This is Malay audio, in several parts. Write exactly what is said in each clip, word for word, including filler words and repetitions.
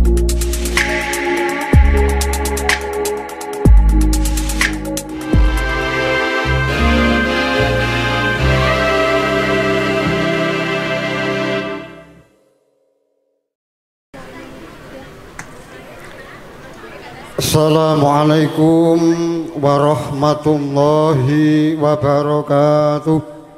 Assalamualaikum warahmatullahi wabarakatuh.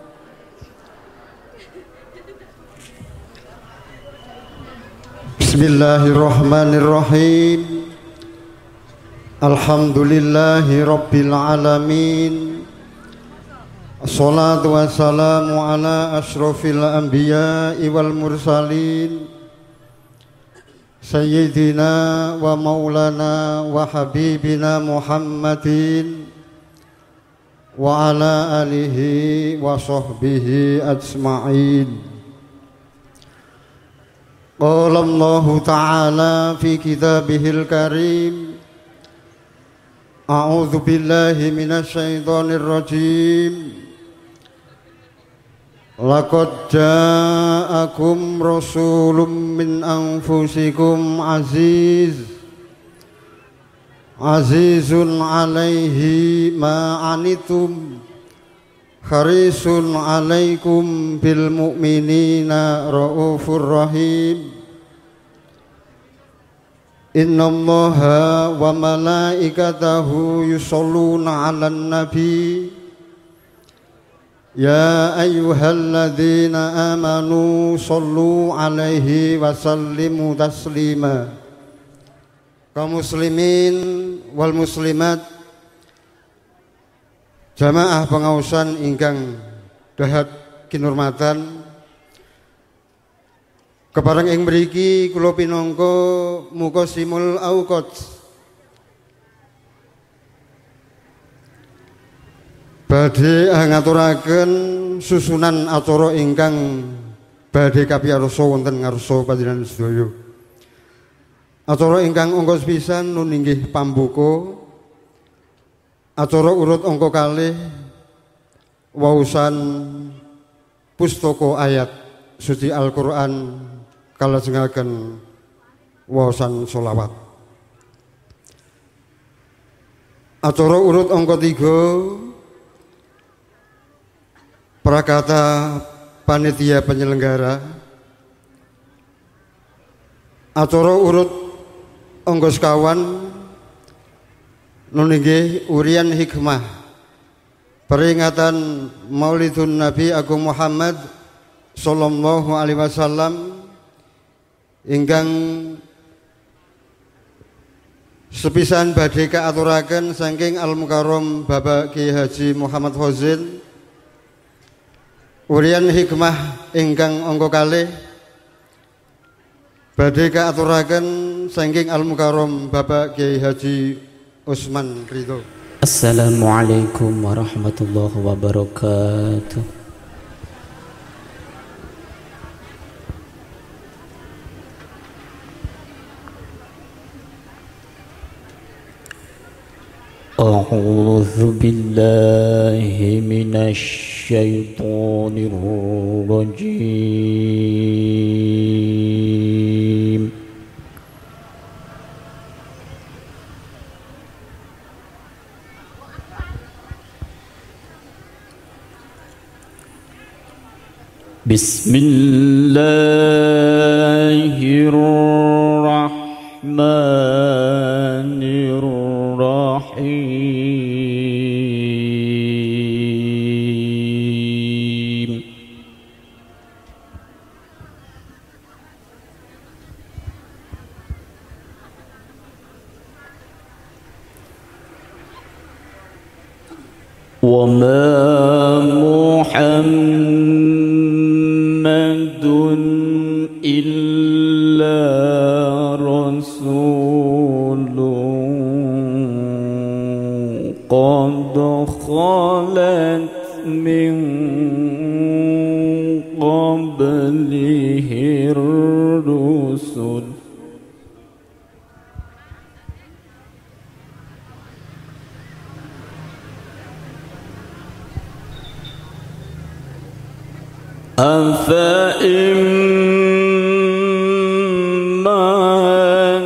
Bismillahirrahmanirrahim. Alhamdulillahi rabbil alamin. Assalatu wassalamu ala ashrafil anbiya'i wal mursalin Sayyidina wa maulana wa habibina Muhammadin wa ala alihi wa sahbihi ajma'in. Qala Allahu ta'ala fi kitabihil karim, a'udzu billahi minasy syaithanir rajim. Laqad ja'akum rasulun min anfusikum aziz Azizun alaihi ma anitum harisun alaikum bil mu'minina raufur rahim. Innallaha wa malaikatahu yusholluna 'alan nabi Ya ayyuhalladzina amanu sallu alaihi wa sallimu taslima. Kaum muslimin wal muslimat, jamaah pengausan ingkang dahat kinurmatan, kepareng ing mriki kula pinangka muqassimul auqat badhe ngaturaken susunan acara ingkang badhe kapiyarsa wonten ngarsa panjenengan sedaya. Acara ingkang angka sepisan nun inggih pambuka. Acara urut angka kalih waosan pustaka ayat suci Al-Qur'an kalajengaken waosan sholawat. Acara urut angka tiga prakata panitia penyelenggara. Acara urut angka sekawan nun inggih urian hikmah peringatan Maulidun Nabi Agung Muhammad sallallahu alaihi wasallam ingkang sepisan badhe kaaturaken saking Al Mukarram Bapak Ki Haji Muhammad Fauzi. Urian hikmah ingkang angka kalih badhe kaaturaken saking Al Mukarram Bapak Kiai Haji Usman Ridho. Assalamualaikum warahmatullahi wabarakatuh. A'udzu billahi minasy syaithanir rajim. Bismillahirrahmanirrahim. Wa ma Muhammadun illa rasulun qad khalat min qablihi rusul afa imma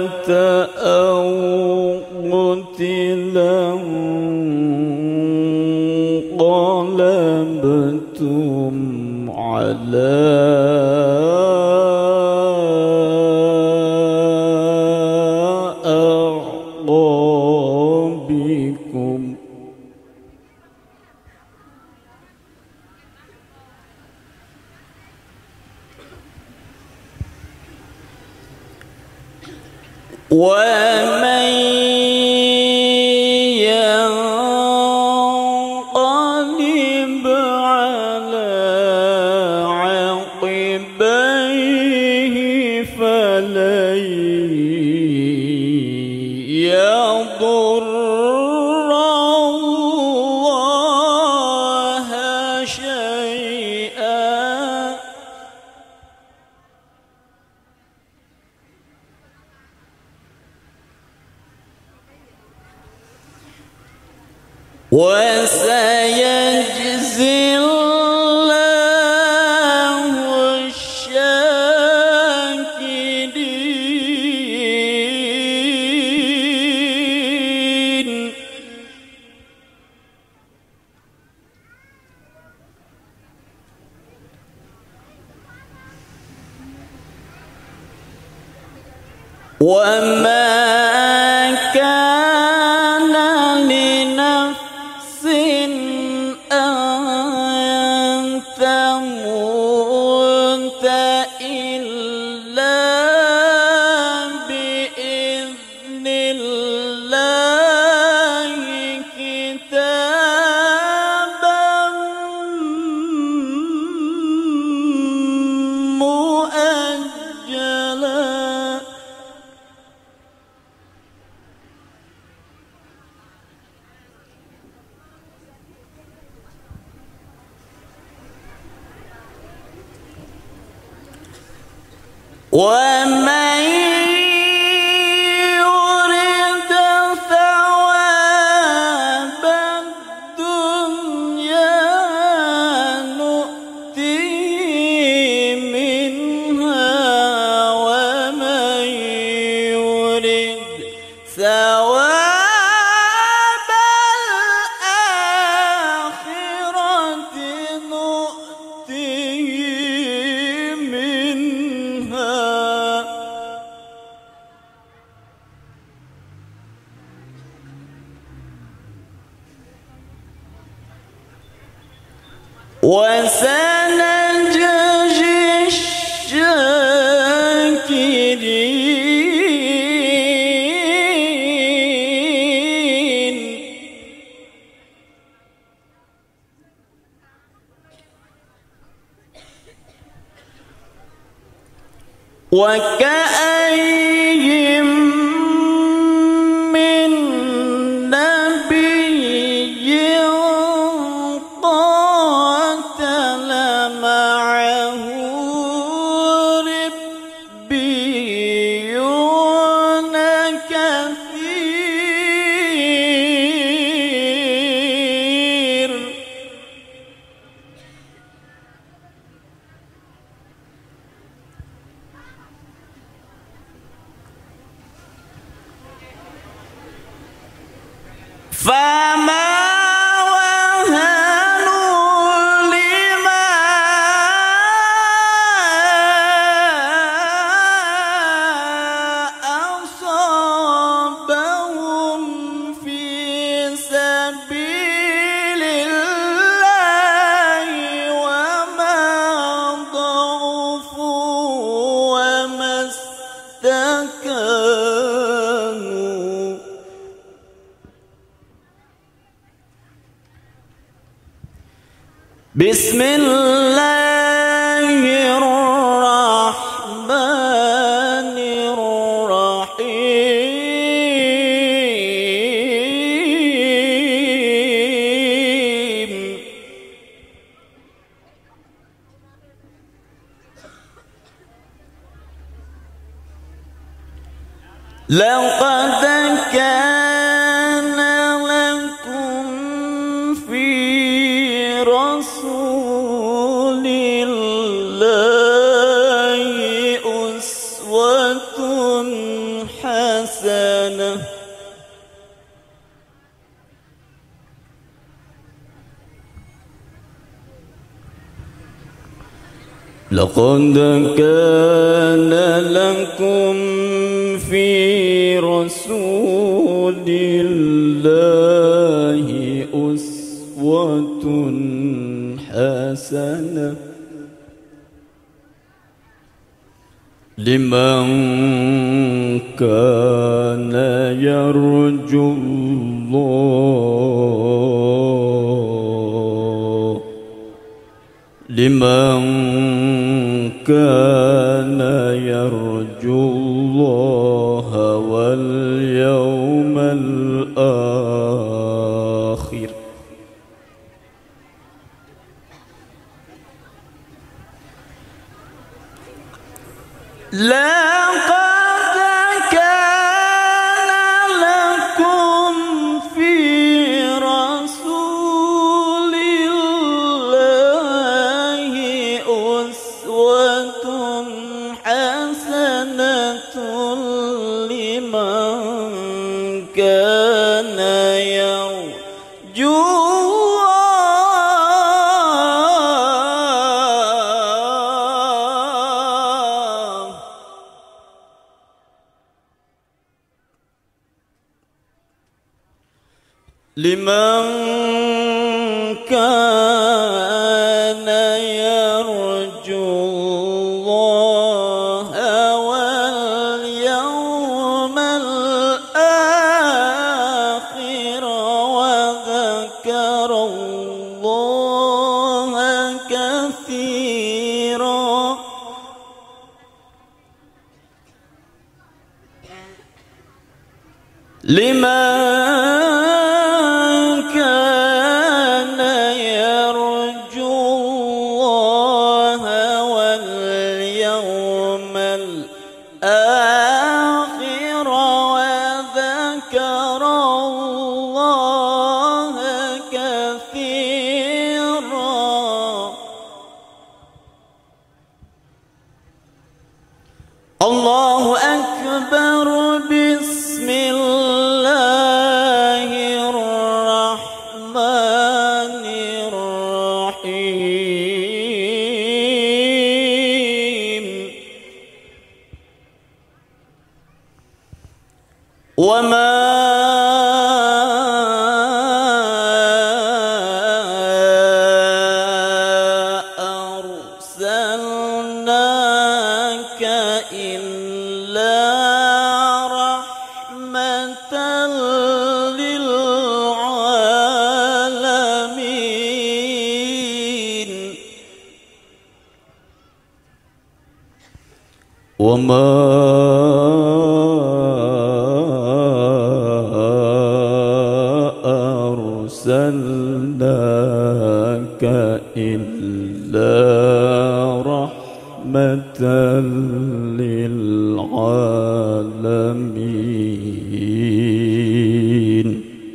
ومن ينقلب على عقبيه فلن يضر الله شيئا وسيجزي الله الشاكرين وما كان لنفس أن تموت إلا بإذن الله كتابا مؤجلا ومن يرد ثواب الدنيا نؤتيه منها ومن يرد ثواب الآخرة نؤتيه منها وسنجزي الشاكرين وكأين من نبي قاتل معه ربيون كثير فما وهنوا لما أصابهم في سبيل الله وما ضعفوا وما استكانوا بسم الله الرحمن الرحيم لقد كان لكم في رسول الله أسوة حسنة لقد كان لكم في رسول الله أسوة حسنة لمن كان يرجو الله لمن كان يرجو الله واليوم الآخر لقد كان لكم في رسول الله أسوة حسنة لمن كان يرجو لمن كان يرجو الله واليوم الآخر وذكر الله كثيرا لمن آخر وذكر الله كثيرا الله أكبر بسم الله الرحمن الرحيم وما أرسلناك إلا رحمة للعالمين وما أرسلناك إلا رحمة للعالمين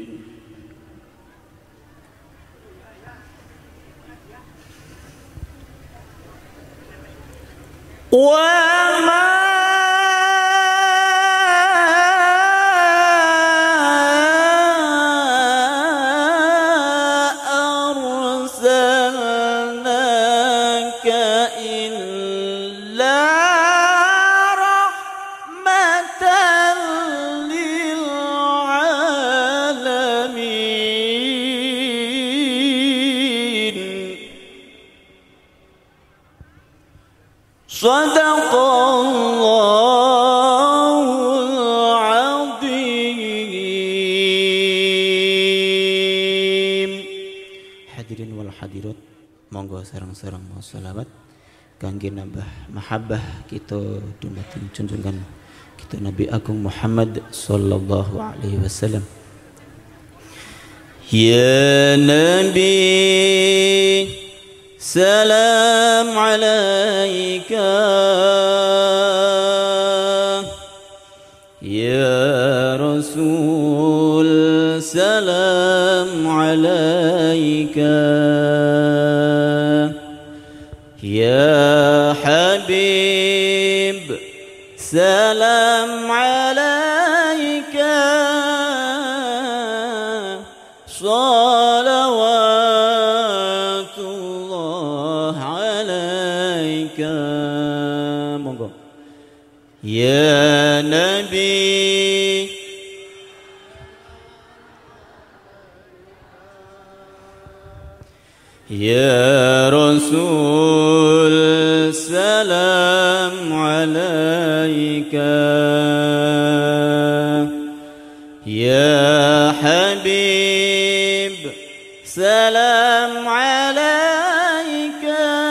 وما أرسلناك إلا رحمة للعالمين صدق الله العظيم. Hadirin wal hadirat, monggo sareng-sareng mau selawat kangge nambah mahabbah kita dumateng junjungan kita Nabi Agung Muhammad sallallahu alaihi wasallam. Ya Nabi salam alaika ya Rasul salam alaika ya Habib salam alaika salawatullah alaika. Monggo ya Nabi ya Rasul salam alaika يا حبيب سلام عليك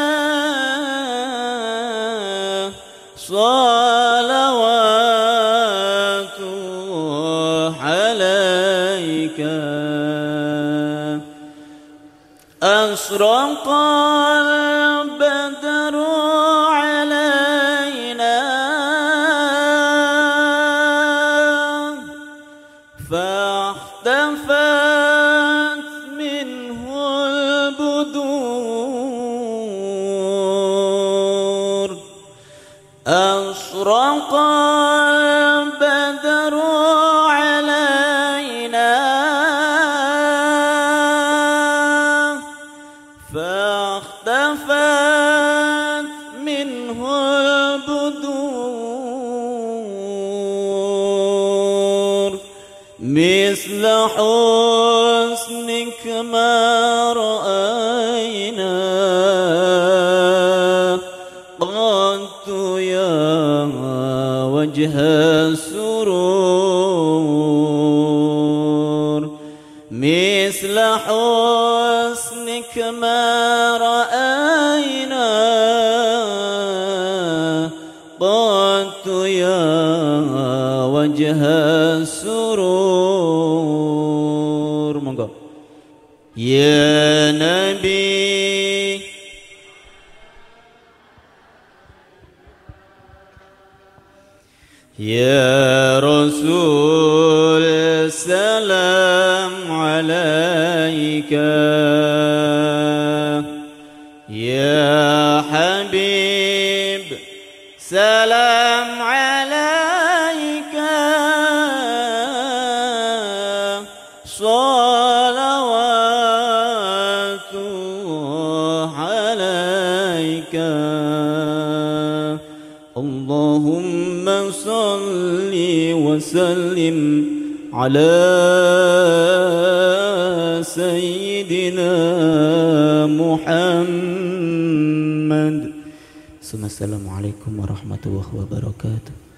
صلوات عليك أشرق البدر علينا فاختفت منه البدور أشرق البدر علينا فاختفت منه البدور مثل حسنك ما رأينا قدت يا وجه السرور مثل حسنك ما رأينا قدت يا وجه السرور monggo يا نبي يا رسول سلام عليك يا حبيب سلام عليك صلوات عليك اللهم صل وسلم على سيدنا محمد. Assalamualaikum warahmatullahi wabarakatuh.